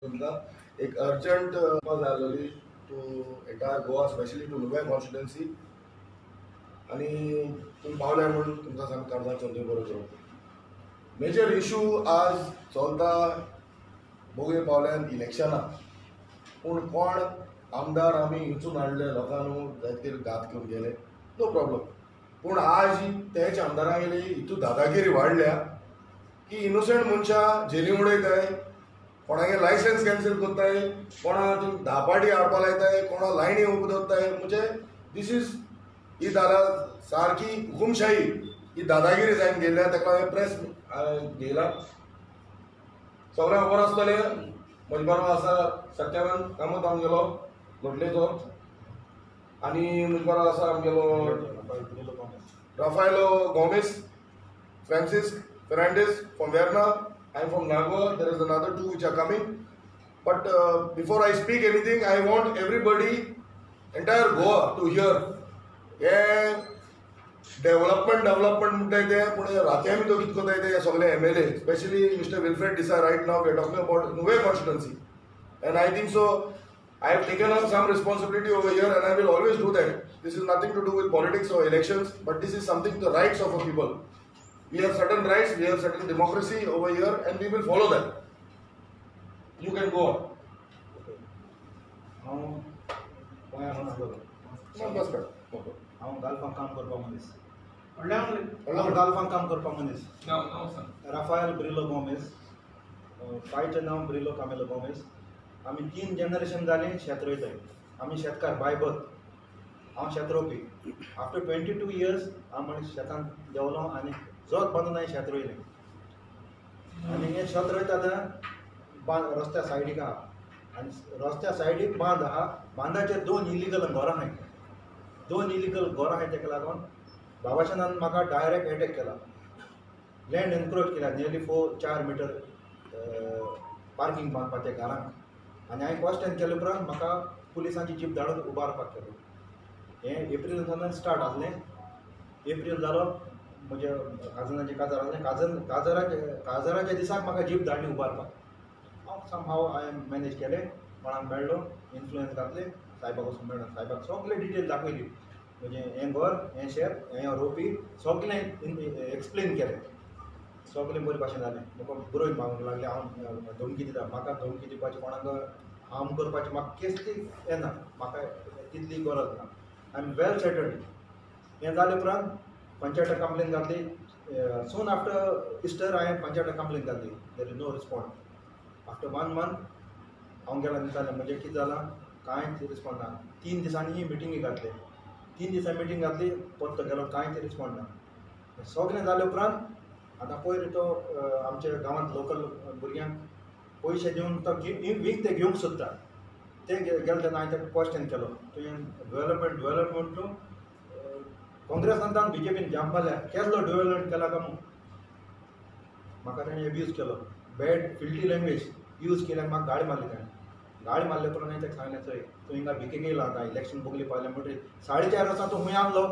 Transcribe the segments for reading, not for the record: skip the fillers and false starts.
तुमकां एक अर्जंट जाय आसलोली to entire Goa specially to Nuvem constituency आनी तुमी पावल्यार म्हणून तुमकां सांग काणकोणचो देव बरो करूं. मेजर इशू आज चलता बोगय पावल्यान इलेक्शनां पूण कोण आमदार आमी हिंचून हाडले लोकांनी जायते घात घेवन गेले नो प्रॉब्लम. पूण आज तेच आमदारां गेली हितू दादागिरी वाडल्या की इनोसंट मनशां जेली उडयताय, कोणागे लायसन्स कॅन्सल करताय, कोणा तुम्ही 10 पाटी हाडपा लायताय, कोणा लायनी उब दवरताय. म्हणजे दिस इज ही जाला सारकी हुकुमशाही, ही दादागिरी जायन गेल्या. ताका हांवें प्रेस घेयला. सगळें खबर आसतलें. म्हजे बरो आसा सत्यानंद कामत आमगेलो लोटलेचो आनी म्हजे बरो आसा आमगेलो Rafaelo Gomes, Francis Fernandez from Verna. I am from Nagua. There is another two which are coming. But before I speak anything, I want everybody, entire Goa, to hear. Yeah, development म्हणटाय ते पूण राती आमी तो कितें कोताय ते सगळे MLA, especially Mr. Wilfred Desai. Right now we are talking about Nuve constituency, and I think so. I have taken on some responsibility over here, and I will always do that. This is nothing to do with politics or elections, but this is something the rights of our people. We have certain rights, we have certain democracy over here, and we will follow that. You can go on. गाल्फांक काम करपा मनीस गाल्फांक काम करपा मनीस Rafael ब्रिलो Gomez, बायचें नांव ब्रिलो कामेलो Gomez. आमी 3 generation जालीं शेत रोयताय. आमी शेतकार बाय बर्थ. हांव शेत रोवपी. आफ्टर 22 years हांव म्हण शेतान देंवलो आनी जोत बांदून हांवें शेत रोयलें. आनी हें शेत रोयता आतां रस्त्या सायडीक आहा आनी रस्त्या सायडीक बांद आहा. बांदाचेर 2 इलिगल घरां आहाय. 2 इलिगल घरां आहाय ताका लागून बाबाशनान म्हाका डायरेक्ट एटॅक केला. लँड एनक्रोच केला. नियरली 4 मीटर पार्किंग बांदपाचें घरांक. आनी हांवें क्वेश्चन केले उपरांत म्हाका पुलिसांची जीप धाडून उबारपाक केलो. हें एप्रिल स्टार्ट आसलें. एप्रिल जालो, म्हजे काजराचें काजार आसलें. काजराच्या दिसाक म्हाका जीप धाडली उबारपाक. हांव समहाव हांवें मॅनेज केलें. कोणाक मेळ्ळो, इन्फ्लुएन्स घातलें. सायबाक वचून मेळ्ळो. सायबाक सगळे डिटेल दाखयली. म्हणजे हें घर, हें शेत, हें रोवपी, सगळें एक्सप्लेन केलें. सगळें बरे भाशेन जालें. म्हाका बरोवन मागूंक लागलें. हांव धमकी दिता. म्हाका धमकी दिवपाची, कोणाक हार्म करपाची म्हाका केसली येना. म्हाका तितली गरज ना. I am well settled. हें जाले उपरांत पंचायत कंप्लेन घातली. सून आफ्टर इस्टर हांवें पंचायत कंप्लेन घातली. There is no respond. After 1 month हांव गेला दितालें. म्हणजे कितें जालां, कांयच रिस्पॉन्ड ना. 3 दिसांनी मिटिंगी घातले. 3 दिसांनी मिटींग घातली. परतो गेलो, कांयच रिस्पॉन्ड ना. सगळें जाले उपरांत आतां पयर तो आमच्या गांवांत लोकल भुरग्यांक पयशे दिवन तो वीक ते घेवंक सोदता. ते गेले तेन्ना हांवें ताका क्वेश्चन केलो, तुवें डेव्हलपमेंट टू काँग्रेसान BJPन जाम मारल्या, केसलो डेव्हलपमेंट केला काय म्हणून म्हाका ताणें एब्यूज केलो. बॅड फिल्टी लँग्वेज यूज केल्याक म्हाका गाडी मारली. ताणें गाडी मारले उपरांत हांवें ताका सांगलें, चोय तूं हिंगा भिकेक येयला आतां इलेक्शन बोगली पावलें म्हणटरी 4:30 वर्सां तूं खंय आसलो.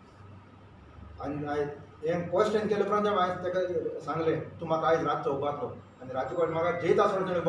आनी हांवें हें क्वेश्चन केले उपरांत हांवें ताका सांगलें, तूं म्हाका आयज रातचो उबारलो. आनी रातचे कडेन म्हाका जेयत आसतना ताणें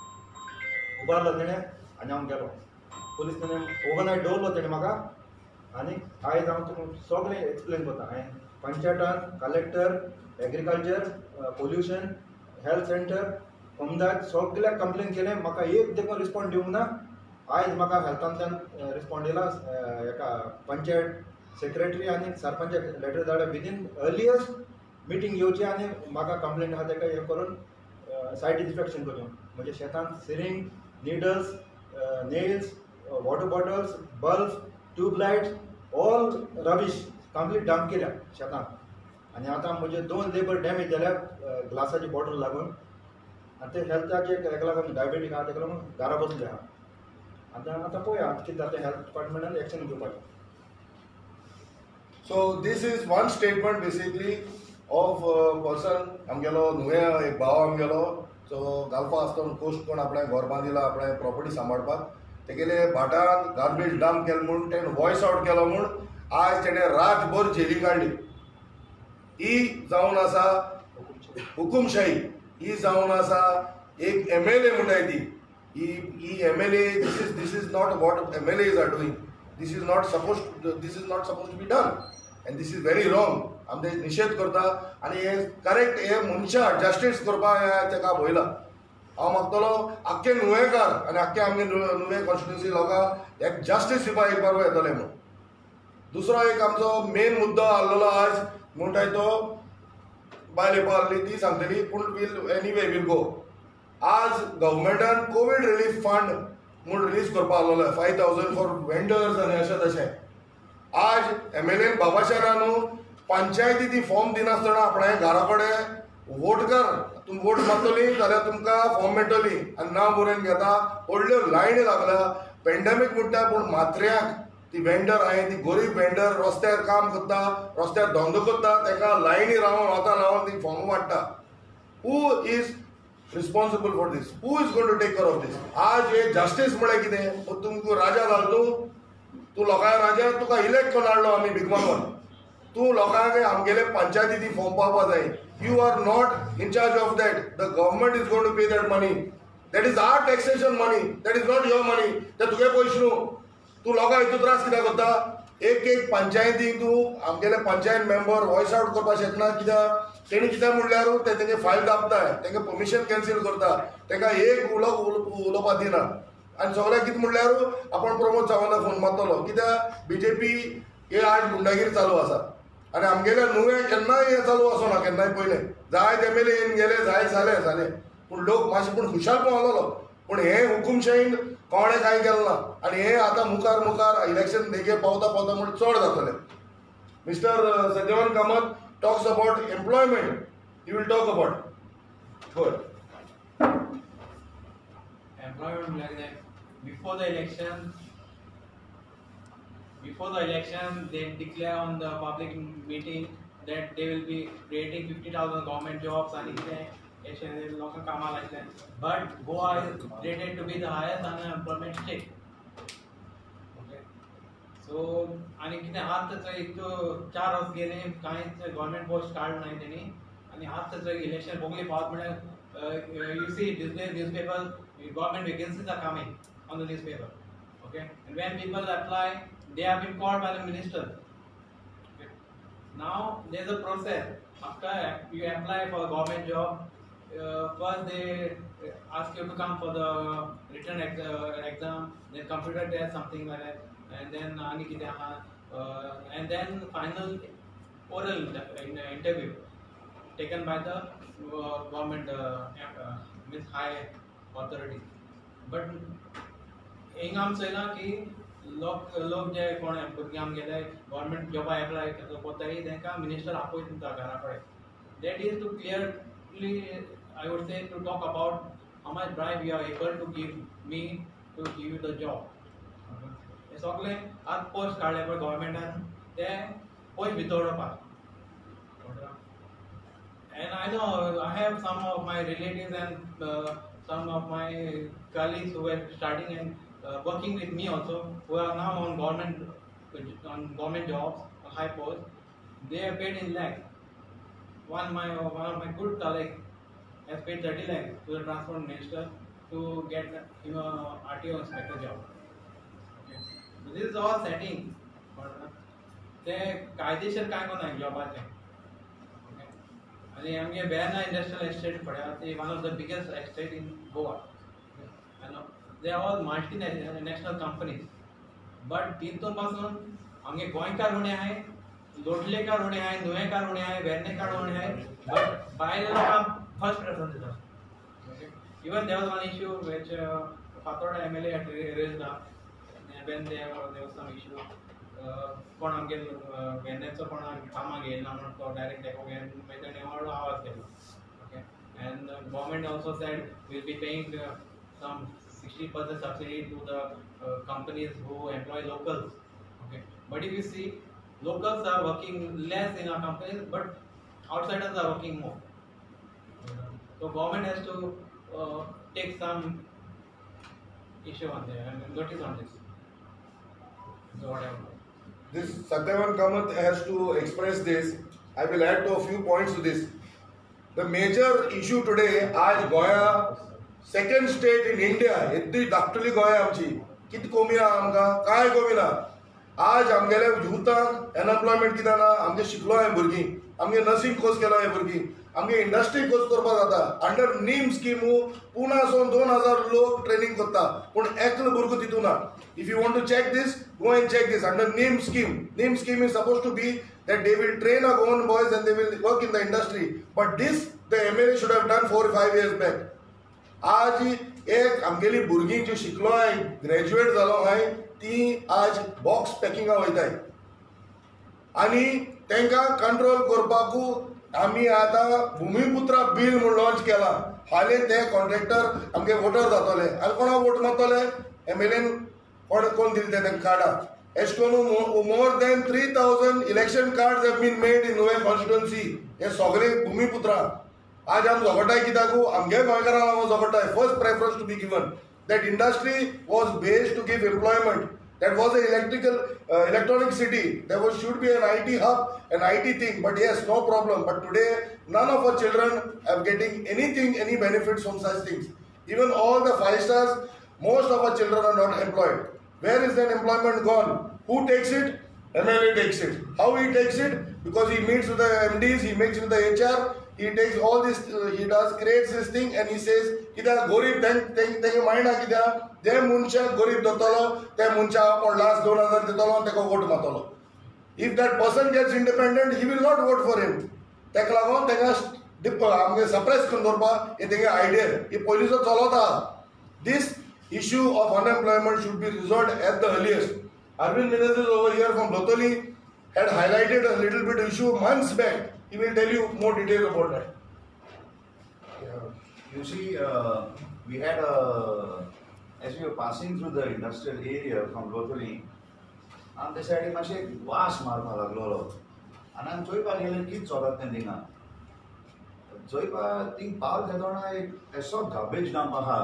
उबारलो ताणें. आनी हांव गेलो. पुलीस ताणें ओवरनायट दवरलो ताणें म्हाका. आनी आयज हांव तुमकां सगळें एक्सप्लेन करता. हांवें पंचायतान, collector, agriculture, pollution, health centre, Ahmedabad सगळ्याक कंप्लेन केलें. म्हाका एक देखून रिस्पॉन्ड दिवंक ना. आयज म्हाका हेल्थांतल्यान रिस्पॉन्ड येयला. हेका पंचायत सेक्रेटरी आनी सरपंचाक लेटर धाडल्या विदीन अर्लियस्ट मिटींग घेवची आनी म्हाका कंप्लेंट आहा ताका हें करून सायट इन्स्पेक्शन करून. म्हणजे शेतांत syringe, needles, nails, water bottles, bulbs, tubelights, all rubbish complete dump केल्या शेतांत. आनी आतां म्हजे 2 लेबर डॅमेज जाल्या ग्लासाची बॉटल लागून. आनी ते हेल्थाचे हेका लागून डायबेटीक आहा ताका लागून घरा बसले आहा. आतां पळोवया कितें जाता. हेल्थ डिपार्टमेंटान एक्शन घेवपाचें. So this is one statement basically of person. आमगेलो नुवें एक भाव आमगेलो जो गालफा आसतना कोस्ट कोण आपणें घर बांदिला, आपणें प्रॉपर्टी सांबाळपाक. तेगेले भाटान गार्बेज डंप केलो म्हूण तेणें वॉयस आउट केलो म्हूण आज तेणें रातभर जेली काडली. ही जावन आसा हुकुमशाही. ही जावन आसा एक MLA म्हणटाय ती. MLA, this is not what MLAs are doing. This is not supposed to be done, and this is very wrong. आमचे निषेध करता आनी हे करेक्ट हे मनशा जस्टीस करपाक तेका पळयला. हांव मागतलो आख्खे नुवेकार आनी आख्खे आमगे नुवे कॉन्स्टिट्युन्सी लोकांक एक जस्टीस दिवपाक एक बार येतले म्हणून. दुसरो एक आमचो मेन मुद्दो आसलेलो आज म्हणटाय तो बायल येवपा आसली ती सांगतली पूण वील गो. आज गव्हर्मेंटान कोवीड रिलीफ फंड म्हूण रिलीज करपा आसलेलो 5,000 फॉर वेंडर्स आनी अशें तशें. आज MLA बाबाशारानू पंचायती ती फॉर्म दिनासतना आपणा घरा कडेन वोट कर, तुम वोट मारतली जाल्यार तुमकां फॉर्म मेळटली आनी नांव बरोवन घेता. व्हडल्यो लायनी लागल्या. पॅन्डेमीक म्हणटा पूण मात्र्याक ती वेंडर हांवें ती गरीब वेंडर रस्त्यार काम करता, रस्त्यार धंदो करता, ताका लायनी रावन वता लावन ती फॉर्म वाडटा. Who is responsible for this? Who is going to take care of this? आज हे जस्टीस म्हळ्यार कितें? तुमकां राजा घाल तूं लोकांक राजा, तुका इलेक्ट करून हाडलो आमी भीक मागून. तूं लोकांक आमगेले पंचायती ती फॉर्म पावपा जाय. You are not in charge of that. The government is going to pay that money. That is our taxation money. That is not your money. ते तुगे पयशे न्हू. तूं लोकांक हितून त्रास कित्याक करता? एक पंचायतीक तूं आमगेले पंचायत मेंबर वॉयस आउट करपाक शकना. कित्याक तेणी कितें म्हणल्यार ते तेंगे फायल दाबताय, तेंगे परमिशन कॅन्सील करता, तेंका एक उलोवपाक दिना. आनी सगळ्याक कितें म्हणल्यार आपण प्रमोद सावंताक फोन मारतलो. कित्याक BJP हे आज गुंडागिरी चालू आसा आनी आमगेल्या नुवें केन्नाय हें चालू आसना. केन्नाय पयलें जायत MLA येवन गेले, जाय जालें पूण लोक मातशें पूण खुशाल पावलोलो. पूण हे हुकुमशाहीन कोणें कांय केलें ना आनी हे आतां मुखार इलेक्शन बेगे पावता म्हूण चड जातलें. Mister Satyawan Kamat talks about employment. He will talk about. Good. Employment like that. Before the election, they declare on the public meeting that they will be creating 50,000 government jobs and local kama like that. But Goa is rated to be the highest unemployment state. So आनी कितें आतां थंय 4 verse गेले कांयच government post काडलो नाय तेणी आनी आतां थंय इलेक्शन बोगली पावत म्हळ्यार you see newspaper government vacancies are coming on the newspaper. Okay, and when people apply they have been called by the minister. Now there is a process after you apply for government job. First they ask you to come for the written exam, then computer test, something like that. And then and then final oral interview taken by the government means high authority. But हिंग आमचो ना की लोक जे कोण भुरगे आमगेले government जॉबा apply करताय तांकां मिनिस्टर आपयता घरा कडेन. That is to clearly, I would say, to talk about how much bribe you are able to give me to give you the job. सगळे आज पोस्ट काडले पळय गव्हर्मेंटान ते पयस भितरपाक. And I know I have some of my relatives and some of my colleagues who were studying and working with me also, who are now on government jobs, on high posts. They are paid in lakhs. One of my good colleagues has paid 30 lakhs to the transport minister to get RTO inspector job. This is all setting. ते कायदेशीर काय कोण आहे जॉबाचे. आणि आमगे बेना industrial estate पळया ते one of the biggest estate in Goa. They are all multinational companies. But तितून पासून आमगे गोंयकार उणे आहे, लोटलेकार उणे आहे, नुवेकार उणे आहे, वेर्णेकार उणे आहे. बट भायले लोकांक फर्स्ट प्रेफरन्स दितात. Even there was one issue which Fatorda MLA had raised up. When there was some issue, कोण आमगे वेर्णेचो कोण कामाक येयना म्हणून तो डायरेक्ट तेका घेवन मागीर तेणें व्हडलो आवाज केलो. Okay, and government also said will be paying some 60% subsidy to the companies who employ locals. Okay, but if you see, locals are working less in our companies, but outsiders are working more. So government has to take some issue on there and notice on this. So whatever. This Satyavan Kamath has to express this. I will add to a few points to this. The major issue today, आज गोया second state in India येद्दी धाकटुली गोंय आमची कितें कमी ना आमकां कांय कमी ना आज आमगेले युथांक अनएम्प्लॉयमेंट कित्याक ना आमगे शिकलो हांवें भुरगीं आमगे नर्सिंग कोर्स केलो हांवें भुरगीं आमगे इंडस्ट्री कोर्स करपाक जाता अंडर नीम स्किमू पुण्यासून 2000 लोक ट्रेनिंग करता पूण एकलो भुरगो तितून ना if you want to check this go and check this under name scheme is suppose to be that they will train our own boys and they will work in the industry but this the MLA should have done 4 or 5 years back आज एक आमगेली भुरगीं जी शिकलो हाय graduate जालो हाय ती आज box पॅकिंगा वयताय आनी तांकां कंट्रोल करपाकू आमी आतां भुमिपुत्रा बिल म्हूण लॉन्च केला हालीं ते कॉन्ट्रॅक्टर आमगे वोटर जातले आनी कोणाक वोट मारतले MLAन कोण दिले ते तांकां कार्डां more than 3,000 election cards have been made in Nuve constituency. हे सगळे भूमिपुत्रा आज आम जोगटाय कित्याकू आमगे गोंयकारांक हांव जोगटाय first preference to be given that industry was based to give employment. That was an electronic city. There should be an IT hub, an IT thing. But yes, no problem. But today, none of our children are getting anything, any benefits from such things. Even all the 5 stars, most of our children are not employed. Where is that employment gone? Who takes it? MLA takes it. How he takes it? Because he meets with the MDs, he meets with the HR, he takes all this, creates this thing and he says, Kida Gorib, then mind Kida, they muncha Gorib Dotolo, they muncha or last 2000 Dotolo, take a vote Matolo. If that person gets independent, he will not vote for him. Take Lagon, take us dip, suppress Kundorba, it take an idea. If police are Solota, this issue of unemployment should be resolved at the earliest. Arvind Menezes over here from Lotoli had highlighted a little bit issue months back. He will tell you more details about that. You see, we had as we were passing through the industrial area from Lotoli, on the side मातशें एक वास मारपाक लागलो आनी आमी चोयपाक गेले कितें चलत तें थिंगा चोयपाक थिंग पावल तेदोना एक एसो गार्बेज डंप आहा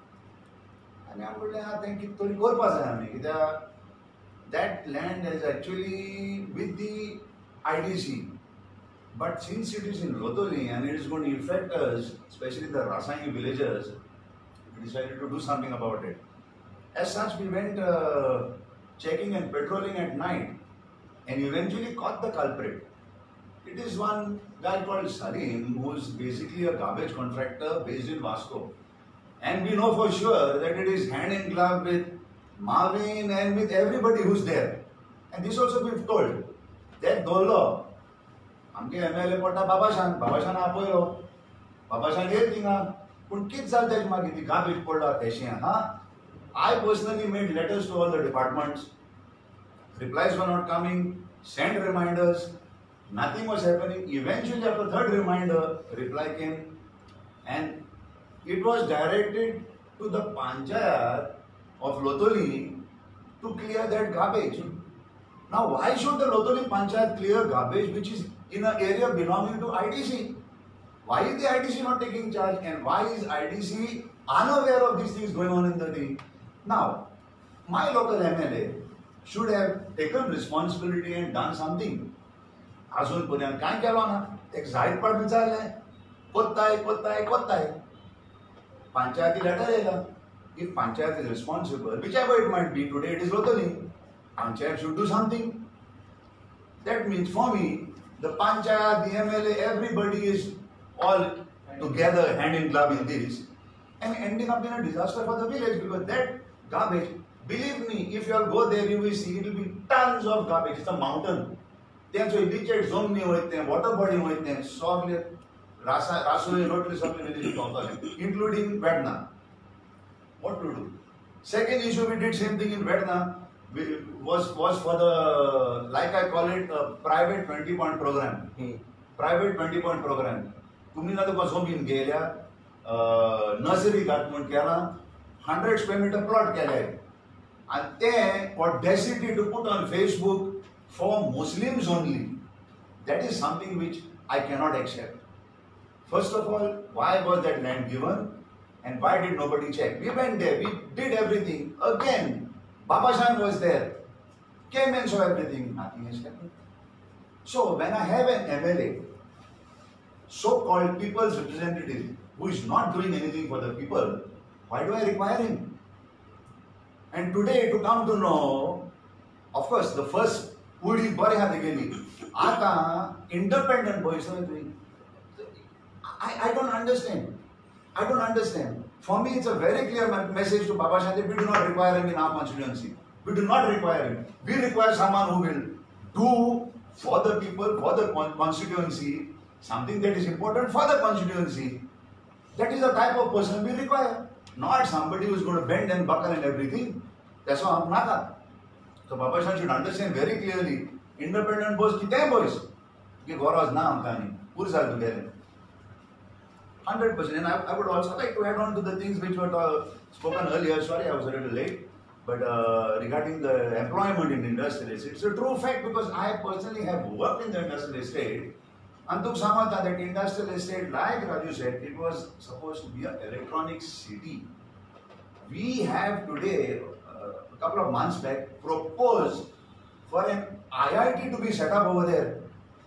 आनी आमी म्हणलें आतां तें कितें तरी करपा जाय आमी कित्याक that land is actually with the IDC. But since it is in Lotoli and it is going to affect us, especially the Rasani villagers, we decided to do something about it. As such, we went checking and patrolling at night and eventually caught the culprit. It is one guy called Salim, who is basically a garbage contractor based in Vasco. And we know for sure that it is hand in glove with Marvin and with everybody who's there. And this also we've told. That Dollo, आमगे MLA पडटा बाबाशान आपयलो बाबाशान येत थिंगा पूण कितें जालें तेजे मागीर ती गार्बेज पडला तेशें I personally made letters to all the departments. Replies were not coming, sent reminders, nothing was happening. Eventually after third reminder, reply came and it was directed to the Panchayat of Lotoli to clear that garbage. Now, why should the Lotoli Panchayat clear garbage which is in an area belonging to IDC? Why is the IDC not taking charge and why is IDC unaware of these things going on in the day? Now, my local MLA should have taken responsibility and done something. अजून पर्यंत काय केलो ना एक जायत पाट विचारलें कोत्ताय पंचायती लेटर येयला if Panchayat is responsible, whichever it might be, today it is Lotoli, Panchayat should do something. That means for me, the Panchayat, the MLA, everybody is all together hand in glove in this and ending up in a disaster for the village because that garbage, believe me, if you all go there, you will see it will be tons of garbage. It's a mountain. Then so leachate zone me water body soil, Rasu, rotary supply, including Vedna. What to do? Second issue, we did same thing in Vedna. Was for the, like I call it, a private 20-point program. Private 20-point program. तुम्ही ना तो कसं बिन गेल्या nursery घात म्हण केला 100 square meter plot केले and ते audacity to put on Facebook for Muslims only. That is something which I cannot accept. First of all, why was that land given? And why did nobody check? We went there, we did everything. Again, Babashan was there, came and saw everything. Nothing has happened. So when I have an MLA, so-called people's representative, who is not doing anything for the people, why do I require him? And today to come to know, of course, the first Udi bari hati geli. Ata independent voice are doing. I don't understand. I don't understand. For me, it's a very clear message to Baba Shan that we do not require him in our constituency. We do not require him. We require someone who will do for the people, for the constituency, something that is important for the constituency. That is the type of person we require. Not somebody who is going to bend and buckle and everything. That's why I'm not. So Baba Shan should understand very clearly. Independent voice, kitne voice? Ki Gaurav na amkani. Puri sal together. 100%. And I would also like to add on to the things which were spoken earlier. Sorry, I was a little late. But regarding the employment in industrial estate, it's a true fact because I personally have worked in the industrial estate. Antuk Samata, that industrial estate, like Raju said, it was supposed to be an electronic city. We have today, a couple of months back, proposed for an IIT to be set up over there.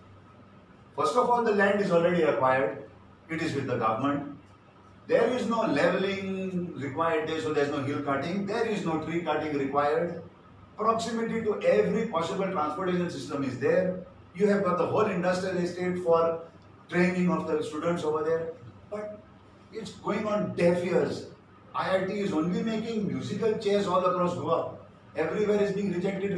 First of all, the land is already acquired. It is with the government. There is no leveling required there, so there is no hill cutting. There is no tree cutting required. Proximity to every possible transportation system is there. You have got the whole industrial estate for training of the students over there. But it's going on deaf ears. IIT is only making musical chairs all across Goa. Everywhere is being rejected.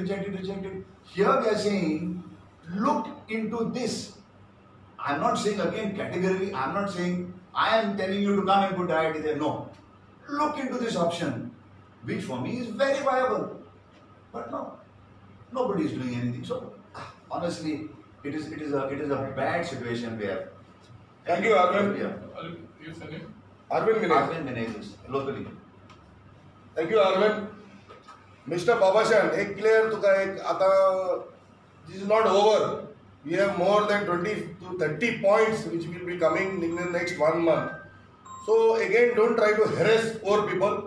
Here we are saying, look into this. I'm not saying again categorically, I'm not saying I am telling you to come and put IIT there. No. Look into this option, which for me is very viable. But no, nobody is doing anything. So honestly, it is a bad situation we have. Thank you, Arvind. Yeah. You send it? Arvind Minaj. Arvind Menezes, locally. Thank you, Arvind. Mr. Babashan, एक clear तुका एक आता this is not over. We have more than 20 to 30 points which will be coming in the next 1 month. So again, don't try to harass poor people.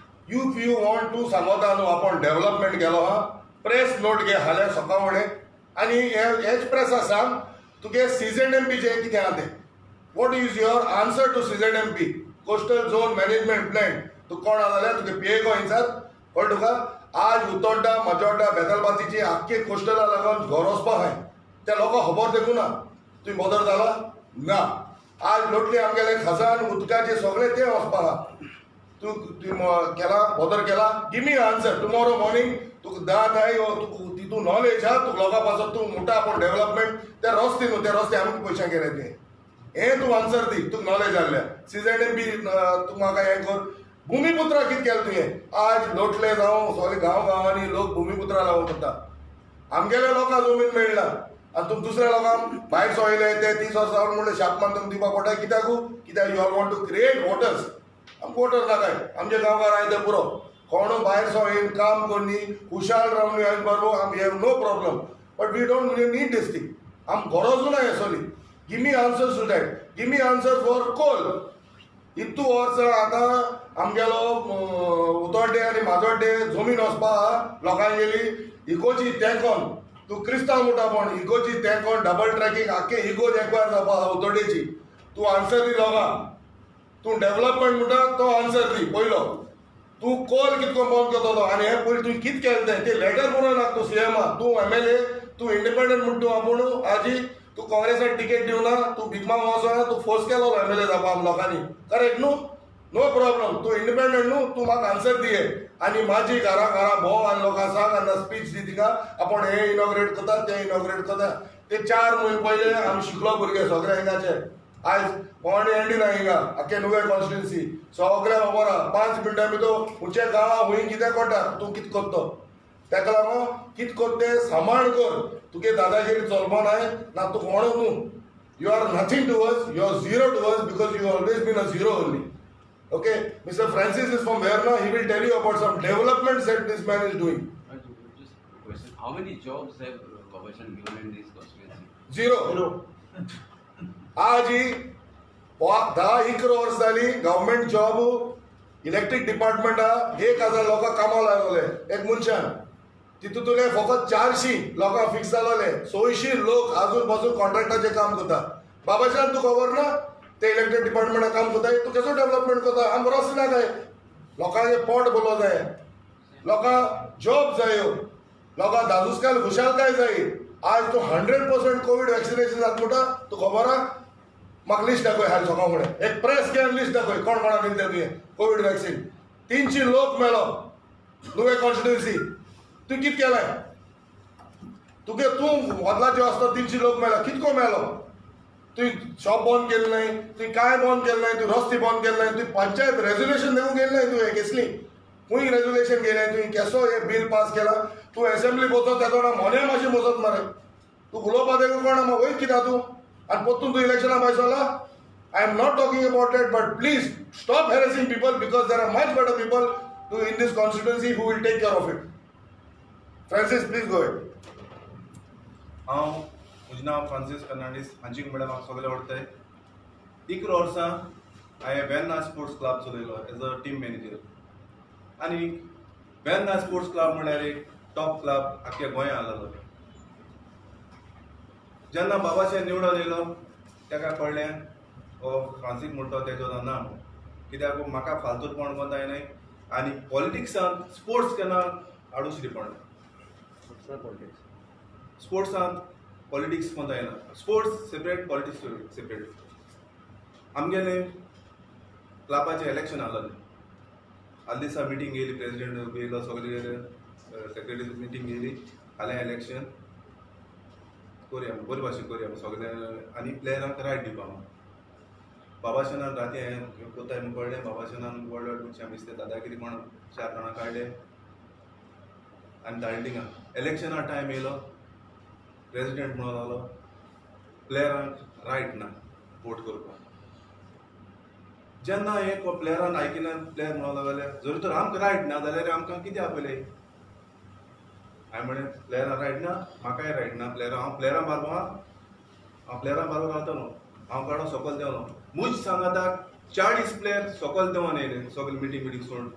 If you want to समाधान आपण development गेलो हा press note घे हाल्या सकाळी आणि हेच press सांग तुगे CZMP चे कितें आहा ते. What is your answer to CZMP? Coastal Zone Management Plan. तू कोण आहा जाल्यार तुगे PA को हिंसात कळ्ळें तुका आज उतोड्डा मजोड्डा बेदलबातीची आख्खे कोस्टला लागून घर वचपा हाय त्या लोकांक खबर देखून ना तुम्ही बदर जाला ना आज लोटले आमगेले खजान उदकाचे सगळे ते वचपा हा तू केला बदर केला give me answer tomorrow morning तुका दात आय तू तितू नॉलेज हा तू लोकां पासत तू मोठा आपण डेव्हलपमेंट ते रस्ते न्हू ते रस्ते आमकां पयशा केले ते हे तू आन्सर दी तुका नॉलेज आसल्या CZMP तू म्हाका हें कर भूमिपुत्रा कितें केलें तुवें आज लोटले जावं सगळे गांवांनी लोक भूमिपुत्रा लावून करता आमगेल्या लोकांक जमीन मेळना आनी तुम दुसऱ्या लोकांक भायर सोयले ते 30 वर्सां म्हणून शापमान तुमकां दिवपाक पडटा कित्याक you are want to create waters आमकां वॉटर नाकाय आमचे गांवकार आहाय ते पुरो कोण भायर सोयन काम करनी खुशाल रावनी आमी बरो आमी have no problem but we don't need this thing आमकां गरजू ना हेसोली give me answers to that give me answer for कोल इतू वर्सां आतां आमगेलो उतोड्डे आनी माजोड्डे जमीन वचपा लोकांगेली इकोची तेंकोन तू क्रिस्तांव म्हणटा पण इगोची तेंकोन डबल ट्रॅकिंग आख्खे इगो एक्वायर जावपा उतोड्डेची तू आन्सर दी लोकांक तू डेव्हलपमेंट म्हणटा तो आन्सर दी पयलो तू कोल कितको बंद करतलो आनी हे पयलीं तुवें कितें केलें तें लेटर बरोवनाका तूं CMA तूं MLA तूं इंडिपेंडंट म्हण तूं आपूण आजी तू काँग्रेसान टिकेट दिवना तू भिकमांग वचना तू फोर्स केलो MLA जावपा लोकांनी करेक्ट न्हू नो प्रॉब्लम तू इंडिपेंडंट न्हू तू म्हाका आन्सर दिये आनी म्हाजी घरा भोंव आनी लोकांक सांग आनी स्पीच दी तिका आपण हे इनॉग्रेट करता ते इनॉग्रेट करता ते 4 म्हयने पयले आमी शिकलो भुरगे सगळे हिंगाचे आज पोवणी एंडी ना हिंगा आख्खे नुवें कॉन्स्टिट्युन्सी सगळे खबर आहा 5 मिनटां भितर खुंयच्या गांवां हूंय कितें कोटा तूं कितें करतो ताका लागून कितें कर तें सांबाळ कर तुगे दादागिरी चलपा नाय ना तूं कोण न्हू you are nothing to us you are zero to us because you always been a zero only. Okay, Mr. Francis is from where now? He will tell you about some developments that this man is doing. Just a question. How many jobs have Babashan given in this constituency? Zero. आज ही 10-11 वर्ष जाली government job electric department 1000 लोकांक कामाक लागले एक मनशान तितूंतले फकत 400 लोकांक फिक्स जालोले 600 लोक अजून पासून कॉन्ट्रॅक्टाचे काम करता. बाबाशान तू खबर ना ते इलेक्टेड डिपार्टमेंटान काम कोताय तूं कसो डेव्हलपमेंट कोता आमकां रस्ते ना जाय लोकांचे पोट भरलो जाय लोकांक जॉब जायो लोकांक दादूसकाल खुशालकाय जाय आज तूं 100% कोविड वॅक्सिनेशन जाता म्हणटा तूं खबर आहा म्हाका लिस्ट दाखय हाल सकाळ फुडें एक प्रेस कॅन लिस्ट दाखय कोण कोणाक दिलें तुवें कोविड वॅक्सीन 300 लोक मेलो नुवें कॉन्स्टिट्युन्सी तुवें कितें केलें तुगे तूं वदलाच्यो आसता 300 लोक मेला कितको मेलो तुवें शॉप बंद केलें नाय तुवें काय बंद केलें नाय तुवें रस्ते बंद केले नाय तुवें पंचायत रेजोल्युशन देवूंक गेलें नाय तुवें कसली खूंय रेजोल्युशन गेलें तुवें केसो हे बिल पास केला तूं असेंब्ली बसत तेदोना मोन्या मातशें बसत मरे तूं उलोवपा देखून कोणा मा वयर कित्या तूं आनी पोत्तून तूं इलेक्शना भायर सरला I am not talking about it, but please stop harassing people because there are much better people in this constituency who will take care of it. Francis, please go ahead. म्हजें नांव फ्रांसीस फर्नांडीस हांची म्हळ्यार म्हाका सगळें आवडटाय 11 वर्सां हांवें Verna sports club चलयलो as a team manager आनी वेर्ना स्पोर्ट्स क्लब म्हळ्यार एक टॉप क्लब आख्या गोंयांत आसलो जेन्ना बाबाशेन निवडून येयलो ताका कळ्ळें हो फ्रांसीस म्हणटा तेजो ना म्हणून कित्याक म्हाका फालतूपण कोण जायनाय आनी पॉलिटिक्सान स्पोर्ट्स केन्ना आडुसरी पडना स्पोर्ट्सान पॉलिटिक्स कोण जायना स्पोर्ट्स सेपरेट पॉलिटिक्स सेपरेट आमगेले क्लबाचें इलेक्शन आसलें आदले दिसा मिटींग येयली प्रेसिडेंट येयलो सगळे सेक्रेटरी मिटींग येयली फाल्यां इलेक्शन करया बरे भाशेन करया सगळे आनी प्लेयरांक रायट दिवपा बाबाशेनान राती हांवें कोताय म्हूण कळ्ळें बाबाशेनान व्हड व्हड मनशां दिसता दादागिरी म्हण 4 जाणां काडले आनी धाडले थिंगा इलेक्शना टायम येयलो प्रेसिडेंट म्हणून जालो प्लेयरांक रायट ना वोट करपाक जेन्ना हे प्लेयरान आयकिना प्लेयर म्हणून जाल्यार जरी तर आमकां रायट ना जाल्यार आमकां कितें आपयलें हांवें म्हळें प्लेयरां रायट ना म्हाकाय रायट ना प्लेयरां हांव प्लेयरां बारबो हांव प्लेयरां बारबो रावतलो हांव काडून सकयल देंवलो मुज सांगाता 40 प्लेयर सकयल देंवन येयले सगळे मिटींग सोडून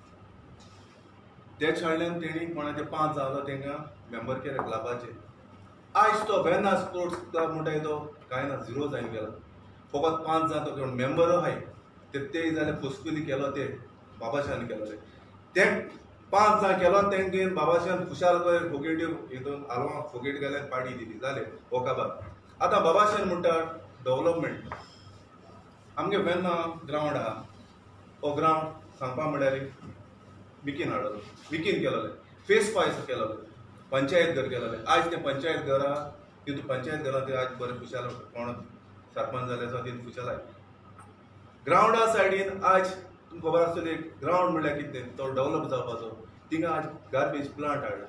ते शाळेंत तेणी कोणाचे 5 जालो तांकां मेंबर केले क्लबाचे आयज तो वेर्ना स्पोर्ट्स क्लब म्हणटा तो कांय ना 0 जावन गेला फकत 5 जाता कोण मेंबर आहाय ते जाल्यार फुसकुली केलो ते बाबाशान केलो ते 5 जाण केलो तेंगे बाबाशान खुशाल कर फोकेट्यो हितून आलवां फोकेट गेल्यार पाडी दिली जालें वकाबाद आतां बाबाशान म्हणटा डेव्हलपमेंट आमगे वेर्ना ग्रावंड आहा हो ग्रावंड सांगपा म्हळ्यार विकीन हाडलो विकीन केलोले फेस 5 केलोले पंचायत घर केलोले आज ते पंचायत घर आहा तितून पंचायत घरां ते आज बरें खुशाल कोण सरपंच जाले आसा तितून खुशाल आहाय ग्रावंडा सायडीन आज तुमकां खबर आसतली ग्रावंड म्हळ्यार कितें तो डेव्हलप जावपाचो थिंगा आज गार्बेज प्लांट हाडला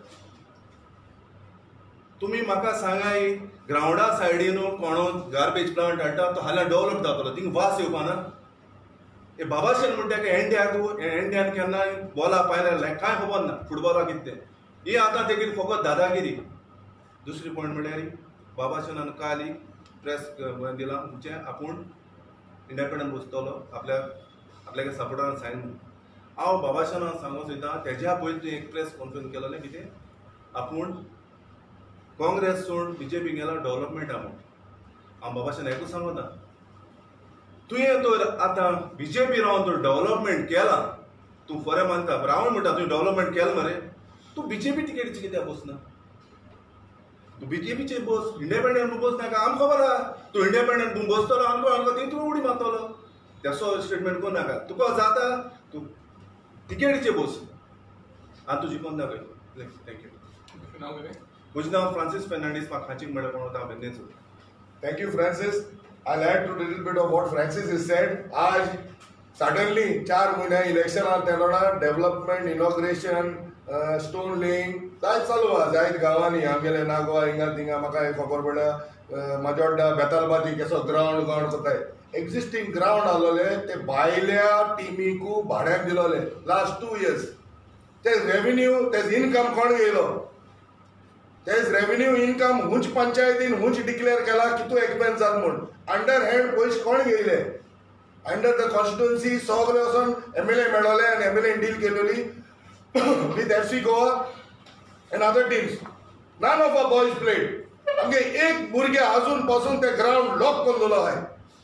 तुम्ही म्हाका सांगाय ग्रावंडा सायडीन कोण गार्बेज प्लांट हाडटा तो हाल्यार डेव्हलप जातलो थिंगा वास येवपा ना हे बाबाशेन म्हणटा की इंडियान केन्ना बॉला पायल्या कांय खबर ना फुटबॉला कितें ही आतां तेगेली फकत दादागिरी दुसरी पॉयंट म्हळ्यार बाबाशेनान काल प्रेस दिला म्हणजे आपूण इंडिपेंडंट बसतलो आपल्याक सपोर्टान सायन हांव बाबाशेनान सांगूंक सोदतां तेज्या पयलीं एक प्रेस कॉन्फरन्स केलोलें कितें आपूण काँग्रेस सोड बीजेपी गेला डेव्हलपमेंटा म्हणून हांव बाबाशेन एकूच सांगता तुवें तर आतां बीजेपी रावन तूं डेव्हलपमेंट केला तूं खरें मानता रावण म्हणटा तुवें डेव्हलपमेंट केलें मरे तूं बीजेपी टिकेटीची कित्याक बसना तूं बीजेपीचे बस इंडिपेंडंट बस नाका आमकां खबर आहा तूं इंडिपेंडंट तूं बसतलो आमकां तितून उडी मारतलो तेसो स्टेटमेंट कोण नाका तुका जाता तूं टिकेटीचे बस आतां तुजी कोण दाखय थँक्यू म्हजें नांव फ्रांसीस फर्नांडीस म्हाका हांची म्हळ्यार कोण हांव बेंदेचो Thank you, Francis. I'll add to a little bit of what Francis has said. आज suddenly 4 महिने इलेक्शन तेन्ना डेव्हलपमेंट इनॉग्रेशन स्टोन लेईंग जायत चालू आहा जायत गांवांनी आमगेले नागवा हिंगा थिंगा म्हाका खबर पडल्या म्हाज्या वांगडा बेतालबाजी केसो ग्रावंड कोताय एक्झिस्टींग ग्रावंड आसलोले ते भायल्या टिमीकू भाड्याक दिलोले लास्ट 2 years ते रेव्हेन्यू ते इनकम कोण घेयलो तेज रेव्हेन्यू इनकम हुंच पंचायतीन हुंच डिक्लेअर केला कितू एक्सपेन्स जाल म्हूण अंडर हँड पयशे कोण घेयले अंडर द कॉन्स्टिट्युन्सी सगळे वचून एमएलए मेळ्ळोले आनी एमएलए डील केलेली विथ FC गोवा and other teams none of a boys played आमगे एक भुरगे अजून पासून ते ग्रावंड लॉक करून दवरलो आहाय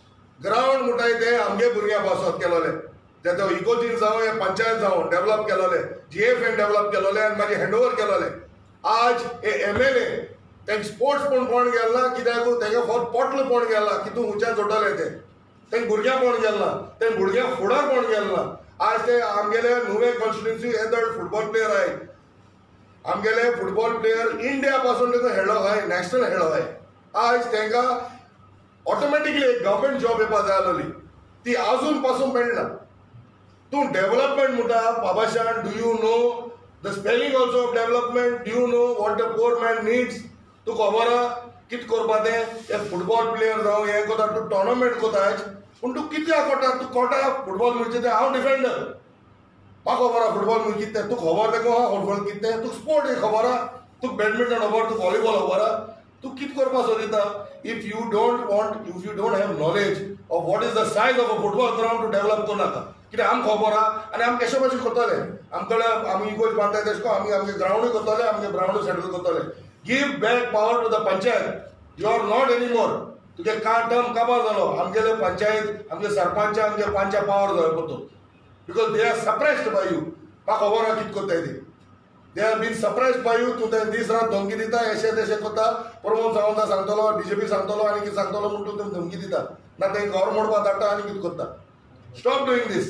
ग्राउंड म्हणटाय ते आमगे भुरग्यां पासत केलोले ते तो इकोजीन जावं हे पंचायत जावं डेव्हलप केलोले GFN डेव्हलप केलोले आनी मागीर हँडओव्हर केलोले आज हे MLA तेंक स्पोर्ट्स कोण गेलना कित्याक तेंगे फक्त पोटल कोण गेला की तूं उंच्यान जोडटले तेंक भुरग्यां कोण गेलना तेंक भुरग्यां फुडार कोण गेलना आज ते आमगेले नुवे कॉन्स्टिट्युन्सी येदोळ फुटबॉल प्लेयर आहाय आमगेले फुटबॉल प्लेयर इंडिया पासून तेका खेळ्ळो आहाय नॅशनल खेळ्ळो आहाय आज तेंकां ऑटोमॅटिकली एक गव्हर्मेंट जॉब येवपाक जाय आसली ती आजून पासून मेळना तूं डेव्हलपमेंट म्हणटा बाबाशान do you know the spelling also of development do you know what the poor man needs तूं खबर आहा कितें करपा तें फुटबॉल प्लेयर जावं हें कोता तूं टोर्नामेंट कोताच पूण तूं कित्याक कोटा तूं कोटा फुटबॉल म्हणजे तें हांव डिफेंडर म्हाका खबर आहा फुटबॉल म्हणजे कितें तुका खबर तेका आहा फुटबॉल कितें तुका स्पोर्ट एक खबर आहा तुका बॅडमिंटन खबर तुका व्हॉलीबॉल खबर आहा तूं कितें करपा सोदिता if you don't have knowledge of what is the size of a football ground to develop करनाका कित्याक आमकां खबर आहा आनी आमी कशे भाशेन करतले आमकडे आमी इगोज बांदताय तशें करून आमी आमगे ग्राउंडूय करतले आमगे ग्राउंडूय सेटल करतले give back power to the panchayat you are not anymore तुगे टर्म काबार जालो आमगेले पंचायत आमगे सरपंच आमगे पंचा पावर जाय पडतो because they are suppressed by you म्हाका खबर आहा कितें कोत्ताय ती they are been suppressed by you तूं ते दीस रात धमकी दिता अशें तशें करता प्रमोद सावंता सांगतलो BJP सांगतलो आनी कितें सांगतलो म्हूण तूं धमकी दिता ना तें घर मोडपा धाडटा आनी कितें करता स्टॉप डुईंग दीस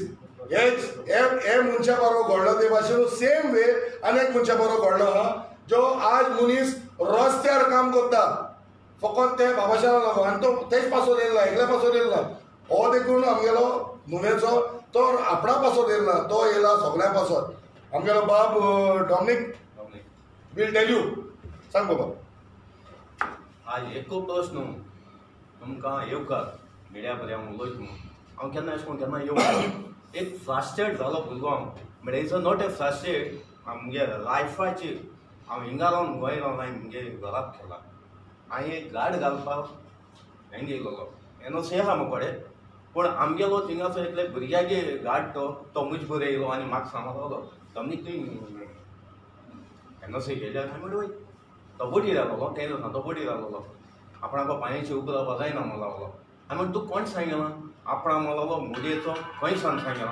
हे मनशा बरोबर घडलो ते भाशेन सेम वे आनी एक मनशा बरोबर घडलो आहा जो आज मनीस रस्त्यार काम करता फकत ते बाबाशाला लागून आनी तो तेच पासोर येयला एकल्या पासोर येयला हो देखून आमगेलो नुवेचो तो आपणा पासोर येयला तो येयला सगळ्या पासोर आमगेलो बाब डॉमिनिक विल टेल यू सांग बाबा आज एक प्रश्न तुमकां येवकार मिडिया बरें हांव उलयता न्हू हांव केन्ना अशें करून केन्ना येवंक एक फ्रस्ट्रेट जालो भुरगो हांव but is not a frustrate आमगे लायफाची हांव हिंगा रावन गोंय रावन हांवें मुगे घराक केला हांवें एक गाड घालपाक हें गेलोलो NOC आहा म्हाका कडेन पूण आमगेलो थिंगाचो इतले भुरग्यागे गाड तो मुज बरो येयलो आनी म्हाका सांगलो तमनीक तुवें NOC गेल्यार हांवें म्हणलें वय तो बोटी रावलो तें तो बोटी रावलो आपणाको पांयाची उबो रावपा जायना म्हणून लागलो हांवें म्हणलें तूं कोण सांगला आपणा म्हणलो मुडयेचो खंय सान सांगला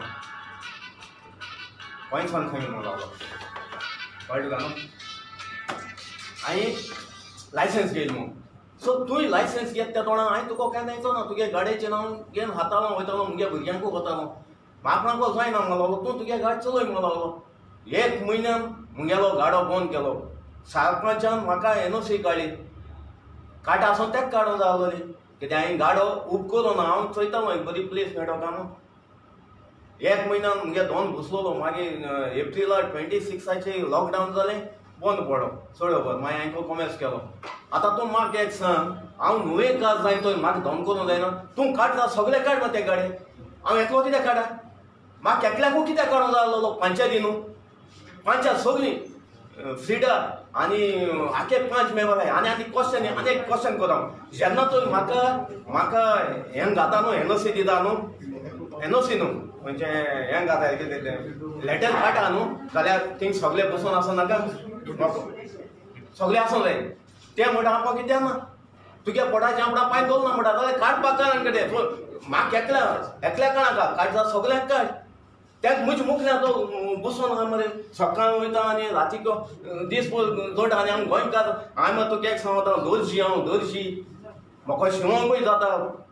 खंय सान सांगला म्हणून लागलो कळ्ळें तुका न्हू हांवें लायसन्स घेयलो म्हणून सो तुवें लायसन्स घेत त्या तोंडान हांवें तुका केन्ना येतो ना तुगे गाडयेचें नांव घेवन हाताळो वयतालो मुगे भुरग्यांकूय वतालो म्हाका जायना म्हणून लागलो तूं तुगे गाडी चलय म्हणून लागलो एक म्हयन्यान मुगेलो गाडो बंद केलो सरपंचान म्हाका NOC काडली काटा आसून तेका काडूं जाय आसलोली कित्याक हांवें गाडो उब करून हांव चोयतालो एक बरी प्लेस मेळटो काय म्हणून एक म्हयन्यान मुगे दोन घुसलोलो मागीर एप्रिला 26 लॉकडावन जालें बंद पडलो चोडोबर मागीर हांवें कॉमर्स केलो आतां तूं म्हाका एक सांग हांव नुवें काज जाय तो म्हाका धम करूं जायना तूं काडटा सगळे काड मग ते गाडये हांव एकलो कित्याक काडा म्हाका एकल्याकूय कित्याक काडूं जाय आसलो पंचायती न्हू पंचायत सगळीं फ्रिडा आनी आखे 5 मेंबर आहाय आनी आनी क्वेश्चन अनेक क्वेश्चन कोता जेन्ना तुवें म्हाका हें घाता न्हू NOC दिता न्हू NOC न्हू म्हणजे हें घाता कितें लेटर काडटा न्हू जाल्यार थिंग सगळे बसून आसनाका सगळे आसूं जाय तें म्हणटा आमकां कित्याक ना तुगे पोटाचें आपणा पांय दवरना म्हणटा जाल्यार काडपाक काड कडेन म्हाका एकल्या काणाका काडटा सगळ्यांक काड त्याक म्हजे मुखल्या तो बसून आहा मरे सकाळीं वयता आनी रातीक दीस जोडटा आनी हांव गोंयकार हांवें तुका एक सांगता दोरशी हांव दोरशी म्हाका शिवोंकूय जाता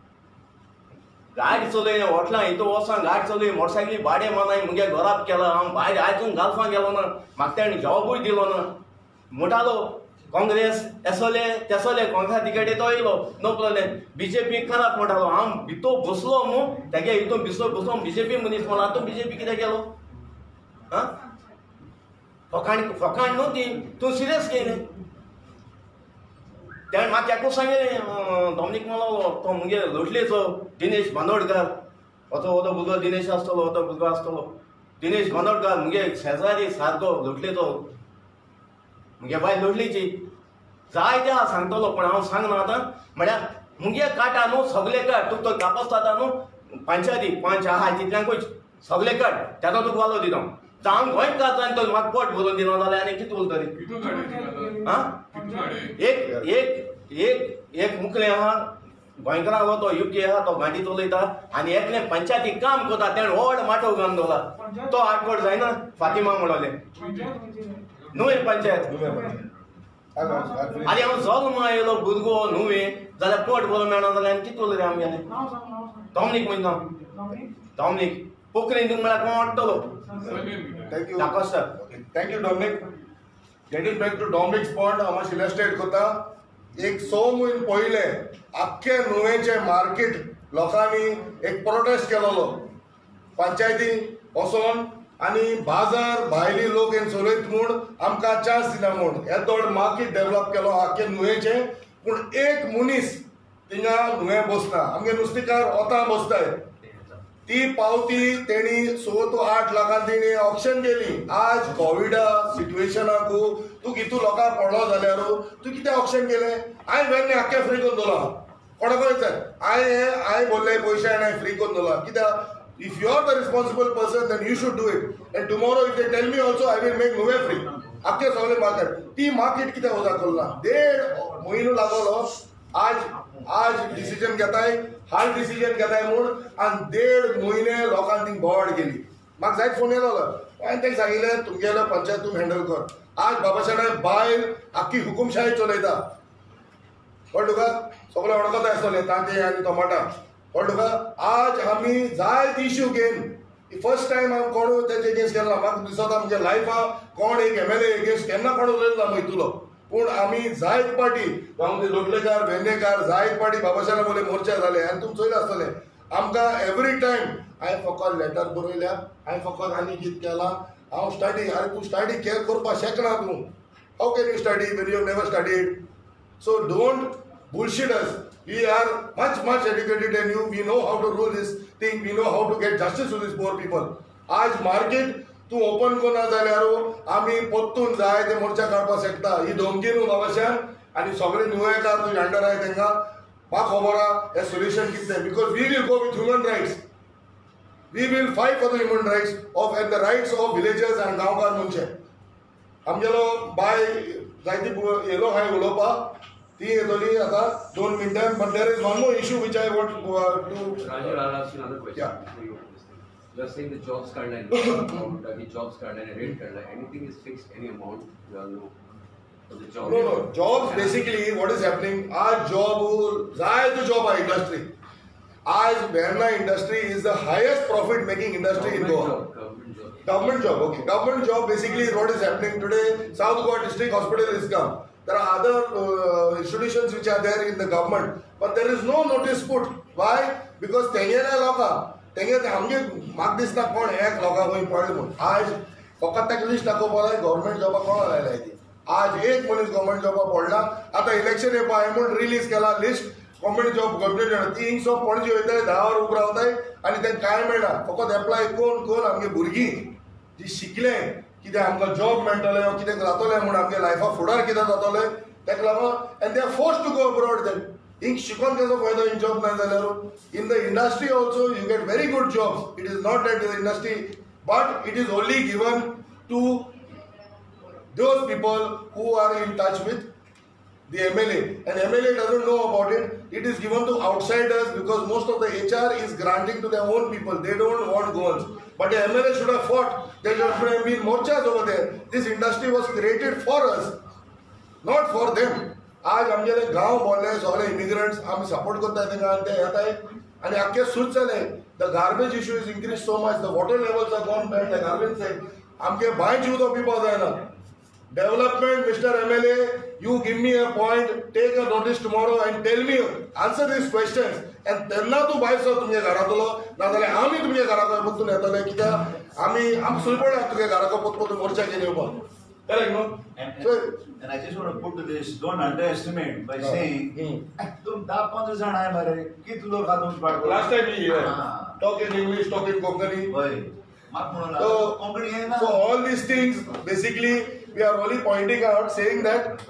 गाडी चलय हॉटलां हितू वचोन गाडी चलय मोटरसायकली भाडें मानाय मुगे घराक केला हांव भायर आयजून घालपाक गेलो ना म्हाका तेणें जॉबूय दिलो ना म्हणटालो काँग्रेस एसोले तेसोले काँग्रेस तिकेटी तो येयलो नो प्रॉब्लेम BJP खराब म्हणटालो हांव भितो बसलो न्हू तेगे हितून बसोन BJP मनीस म्हणला तूं BJP कित्याक गेलो आं फकाण न्हू ती तूं सिरियस घेयलें तेणें म्हाका एकूच सांगलें डॉमिनिक म्हणलो तो मुगे लोटलेचो दिनेश बांदोडकार हो भुरगो दिनेश आसतलो हो भुरगो आसतलो दिनेश बांदोडकार मुगे शेजारी सारको लोटलेचो मुगे बाय लोटलीची जाय ते हांव सांगतलो पूण हांव सांगना आतां म्हळ्यार मुगे काटा न्हू सगळे काड तुका तो कापास जाता न्हू पंचायती पंच आहा तितल्यांकूय सगळे काड तेका तुका वालो दिता हांव गोंयकार जावन तो म्हाका पोट भरून दिना जाल्यार आनी कितें उरतली आं एक एक एक एक मुखलें आहा गोंयकारांलो तो युके आहा तो गाडी चलयता आनी एकले पंचायती काम करता तेणें व्हड माटो घालून दवरला तो आडकोड जायना फातिमा म्हणले नुवें पंचायत आनी हांव जल्म आयलो भुरगो नुवें जाल्यार पोट बरो मेळना जाल्यार आनी कितें उलयलें आमगेलें डॉमनीक म्हणटा डॉमनीक पोखरीन तुका म्हळ्यार कोण वाडटलो thank you Dacosta thank you Dominic getting back to Dominic's point हांव मातशें इलस्ट्रेट करता एक 6 म्हयने पयले आख्खे नुवेंचे मार्केट लोकांनी एक प्रोटेस्ट केलोलो पंचायतीन वचोन आनी बाजार भायली लोक येवन चलयत म्हूण आमकां चान्स दिना म्हूण येदोड मार्केट डेव्हलप केलो आख्खे नुवेंचे पूण एक मनीस थिंगा नुवें बसना आमगे नुस्तेकार ओतां बसताय ती पावती तेणी 6 to 8 लाखान तेणी ऑक्शन केली आज कोविडा सिट्युएशनाक तूं कितू लोकांक पडलो जाल्यार तूं कितें ऑक्शन केलें हांवें वेन्ने आख्खे फ्री करून दवरला कोणाक विचार हांवें बोल्ले पयशे हांवें फ्री करून दवरला कित्याक if you are the responsible person then you should do it and tomorrow if they tell me also I will make नुवें फ्री आख्खे सगळे मार्केट ती मार्केट कित्याक उजा करना 1.5 म्हयनो लागलो आज डिसिजन घेताय हाल डिसिजन घेताय म्हूण आनी 1.5 म्हयने लोकांनी थिंग बोवाड केली म्हाका जायत फोन येयलो हांवें ताका सांगिल्लें तुमगेलो पंचायत तूं हँडल कर आज बाबासाहेब बायल आख्खी हुकुमशाही चलयता कळ्ळें तुका सगळे वळखता आसतले तांते आनी टमाटां कळ्ळें तुका आज आमी जायत इश्यू घेवन फर्स्ट टायम हांव कोण तेजे अगेन्स्ट केला म्हाका दिसता म्हणजे लायफाक कोण एक MLA अगेन्स्ट केन्ना कोण उलयलो ना मैतुलो पूण आमी जायत पार्टी गांवचे लोटलेकार वेर्णेकार जायत पार्टी बाबासाहेब बोले मोर्चा जाले आनी तुमी चोयले आसतले आमकां एवरी टायम हांवें फकत लेटर बरयल्या हांवें फकत आनी कितें केलां हांव स्टडी अरे तूं स्टडी केअर करपाक शकना तूं how can you study when you never studied so don't bullshit us. We are much educated than you. We know how to rule this thing. We know how to get justice to these poor people. आज market तू open कोना जाल्यार आमी पोत्तून जाय ते मोर्चा काडपाक शकता ही धमकी न्हू बाबाशान आनी सगळे नुवेकार तुजे अंडर आहाय तांकां म्हाका खबर आहा हे सोल्युशन कितें because we will go with human rights we will fight for the human rights of and the rights of villagers and गांवकार मनशे आमगेलो बाय जायती येयलो हाय उलोवपाक ती येतली आता 2 मिनटां but there is one more issue which I want to Raju, I'll ask you another question. Yeah. Before you open this thing. You are saying the jobs card line, the jobs card line, rate card line, anything is fixed, any amount, you all know. For the job. no jobs basically what is happening आज job जायत job आहे industry आज Verna industry is the highest profit making industry in Goa. Government job, okay. Government job basically what is happening today. South Goa District Hospital is come. There are other institutions which are there in the government, but there is no notice put. Why? Because तेंगेले लोका तेंगे आमगे म्हाका दिसता कोण एक लोका खंय पडले म्हूण आज फकत ताका लिस्ट दाखोवपा जाय गव्हर्मेंट जॉबा कोणा लायलाय ती आज एक मनीस गव्हर्मेंट जॉबा पडला आतां इलेक्शन येवपा हांवें म्हूण रिलीज केला लिस्ट गव्हर्मेंट जॉब गव्हर्मेंट ती हिंग सोब पणजे वयताय 10 वर उब रावताय आनी तांकां कांय मेळना फकत एप्लाय कोण आमगे भुरगीं जी शिकले कितें आमकां जॉब मेळटलें वा कितें जातलें म्हूण आमगे लायफा फुडार कितें जातलें ताका लागून and they are forced to go abroad then हिंग शिकोन केजो फायदो इन जॉब ना जाल्यार in the industry also you get very good jobs it is not that the industry but it is only given to those people who are in touch with the MLA and MLA doesn't know about it. It is given to outsiders because most of the HR is granting to their own people. They don't want goals. But the MLA should have fought. There should have been morchas over there. This industry was created for us, not for them. आज आमगेले गांव बोलले सगळे immigrants आमी support करता तेंकां ते येताय आनी आख्खे सूट जाले the garbage issue is increase so much the water levels are gone back the garbage side आमगे बांय जीव तो पिवपा जायना Development, Mr. MLA, you give me a point, take a notice tomorrow and tell me, answer these questions. And तेन्ना तूं भायर sir तुमगे घरांतलो नाजाल्यार आमी तुमगे घराको परतून येतले कित्याक आमी सुरपडा तुगे घराको परतून मोर्चा घेवन येवपाक करेक्ट न्हू And I just want to put to this, don't underestimate by saying, तुम 10-15 जाण आहे मरे कित लोक आहा तुमचे पाठ last time talk in English, talk in Konkani. वय म्हाका म्हणून कोंकणी येना So all these things basically we are only pointing out saying that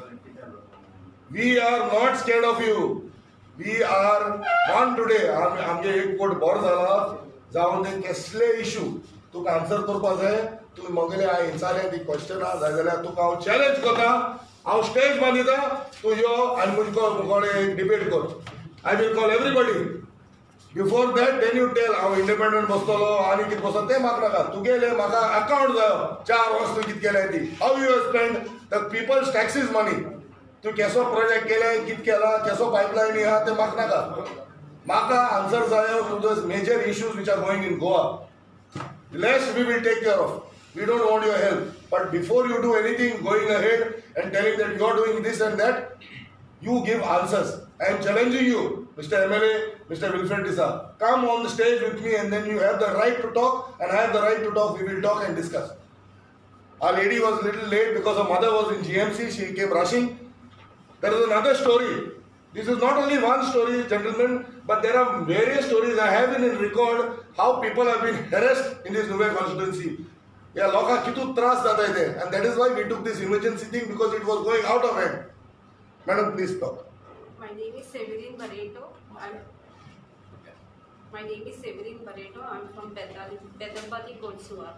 we are not scared of you. We are one today. आमगे एक कोट बोर जाला जावन ते कसले इश्यू तुका आन्सर करपा जाय तुमी मगेले हांवें विचारले ती क्वेश्चन जाय जाल्यार तुका हांव चॅलेंज करता हांव स्टेज बांदिता तूं यो आनी मुजको मुकोडे डिबेट कर I will call everybody. Before that, then you tell how independent bostolo, ani kit bosta te mak naga. Tugele maka account zayo. 4 वर्ष tu kit kela thi. How you have spent the people's taxes money? Tu keso project kela, kit kela, keso pipeline hi ha te mak naga. Maka answer zayo to those major issues which are going in Goa. Less we will take care of. We don't want your help. But before you do anything, going ahead and telling that you are doing this and that, you give answers. I am challenging you, Mr. MLA, Mr. Wilfred Disa. Come on the stage with me and then you have the right to talk and I have the right to talk. We will talk and discuss. Our lady was a little late because her mother was in GMC. She came rushing. There is another story. This is not only one story, gentlemen, but there are various stories. I have in record how people have been harassed in this Nuvai constituency. Yeah, loka kitu tras jata hai the, and that is why we took this emergency thing because it was going out of hand. Madam, please talk. My name is Severin Barreto. My name is Severin Barreto. I'm from Bedambati, Kotsua.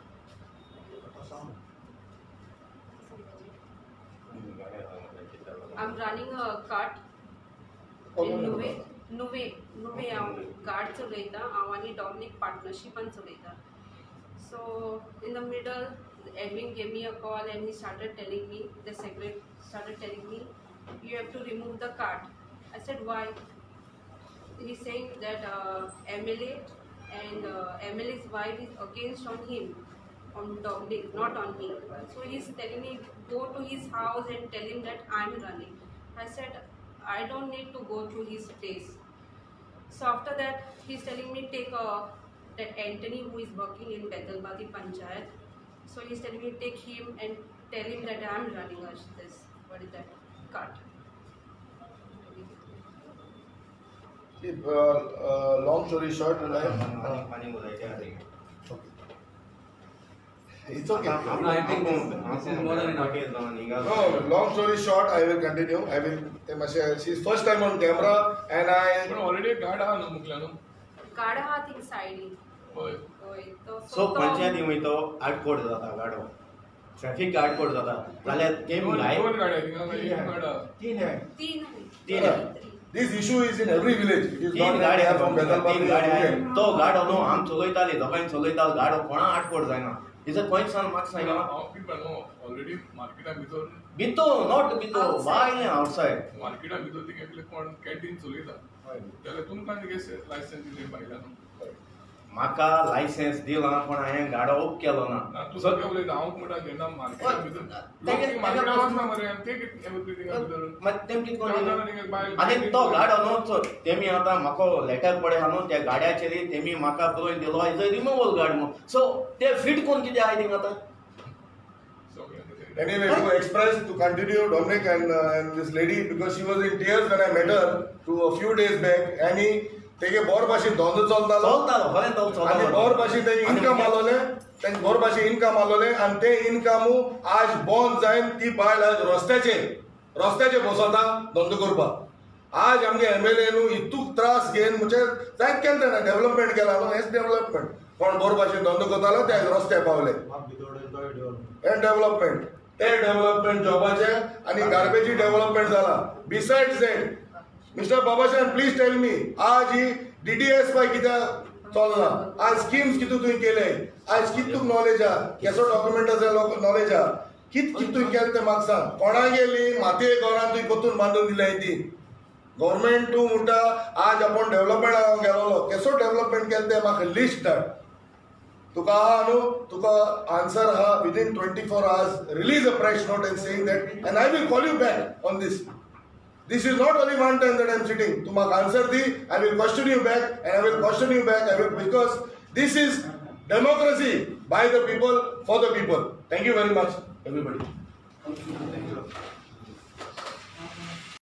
I'm running a cart in Nuve cart चलयता. हांव आनी Dominic partnership and चलयता. So in the middle, Edwin gave me a call and he started telling me, the secretary started telling me, you have to remove the cart. I said, why? He's saying that MLA and MLA's wife is against on him, on Dominic, not on me. So he's telling me, go to his house and tell him that I'm running. I said, I don't need to go to his place. So after that, he's telling me, take that Anthony who is working in Bedalbati Panchayat. So he's telling me, take him and tell him that I'm running this, what is that, cart. Long story short, it's okay. No, I think this is more than enough. No, long story short, I will continue. She's first time on camera and I... already card ha muklano. Card ha thing side. सो पंचायती वय तो आडकोड जाता गाडो traffic आडकोड जाता जाल्यार ते दोन गाड्या थिंगा तीन This issue is in every village. It is तीन not गाड्या from तीन गाड्या तो गाडो नो आम चलयताली दोगांय चलयता गाडो कोणा आडकोड जायना इज कोण सान मार्क्स नाही ऑलरेडी मार्केटा भितर बितो नॉट बितो बाय आउटसाइड मार्केटा भितर तिगे कोण कॅन्टीन चलयता जाल्यार तुमकां तिगे लायसन्स दिले पाहिला म्हाका लायसन्स दिला पण हांवें गाडो ओप केलो ना तूं सगळे उलयता हांव म्हणटा जेन्ना मार्केटा भितर मार्केटा वचना मरे आनी ते कितें तिगे भितर मग तेम कित कोण आनी तो गाडो न्हू तेमी आतां म्हाका लेटर पडया न्हू त्या गाड्याचेर तेमी म्हाका बरोवन दिलो इज अ रिमुवल गाडी म्हणून सो ते फिट कोण कितें आय थिंक आतां Anyway, to express, to continue, Dominic and this lady, because she was in tears when I met her a few days back, and he take a board bashi dondo chaltalo and board bashi te income alole ten board bashi income alole and te income aaj bond zain ti bail aaj rastache bosata dondo korpa aaj amge MLA nu ituk tras gain muche zain kente na development kela no next development kon board bashi dondo kotala te raste pavle and development te development jobache ani garbage development zala besides that Mr. Babashan, please tell me, आज ही DDS by किधर चलना, आज schemes कितु तुम केले, आज कितु knowledge आ, कैसो document असे लोग knowledge आ, कितु केलते मार्क्सा, कोणा गेली माती गौरान तुम कोतुन बांधून दिलाई थी, government तू मुटा आज अपन development आ गेलो लो, कैसो development केलते माक list डाल, तुका नो तुका answer हा within 24 hours, release a press note and saying that, and I will call you back on this. This is not only one time that I am sitting. To my answer thi, I will question you back, and I will question you back. Because this is democracy by the people for the people. Thank you very much, everybody. Thank you.